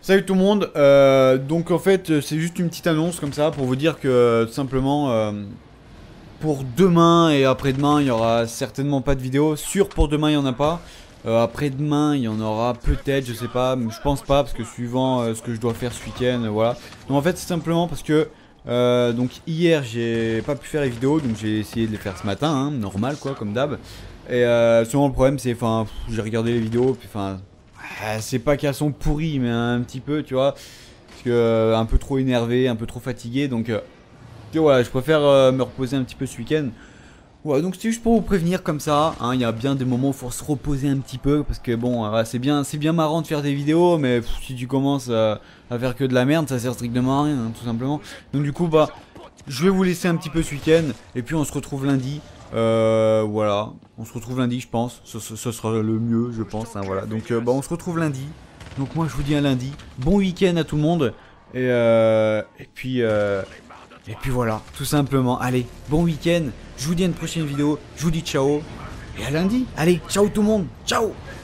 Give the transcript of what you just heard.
Salut tout le monde, donc en fait c'est juste une petite annonce comme ça pour vous dire que tout simplement pour demain et après-demain il y aura certainement pas de vidéo. Sûr pour demain il y en a pas, après-demain il y en aura peut-être, je sais pas, mais je pense pas parce que suivant ce que je dois faire ce week-end, voilà. Donc en fait c'est simplement parce que donc hier j'ai pas pu faire les vidéos donc j'ai essayé de les faire ce matin, hein, normal quoi comme d'hab. Et souvent le problème c'est, enfin j'ai regardé les vidéos puis enfin... c'est pas qu'elles sont pourries, mais un petit peu, tu vois. Parce que un peu trop énervé, un peu trop fatigué. Donc, voilà, je préfère me reposer un petit peu ce week-end. Ouais, donc c'était juste pour vous prévenir comme ça. Hein, il y a bien des moments où il faut se reposer un petit peu. Parce que bon, c'est bien marrant de faire des vidéos. Mais si tu commences à faire que de la merde, ça sert strictement à rien, hein, tout simplement. Donc, du coup, bah, je vais vous laisser un petit peu ce week-end. Et puis, on se retrouve lundi. Voilà, on se retrouve lundi je pense, ce sera le mieux je pense, hein, voilà. Donc bah, on se retrouve lundi, donc moi je vous dis à lundi, bon week-end à tout le monde, et puis voilà, tout simplement, allez, bon week-end, je vous dis à une prochaine vidéo, je vous dis ciao, et à lundi, allez, ciao tout le monde, ciao.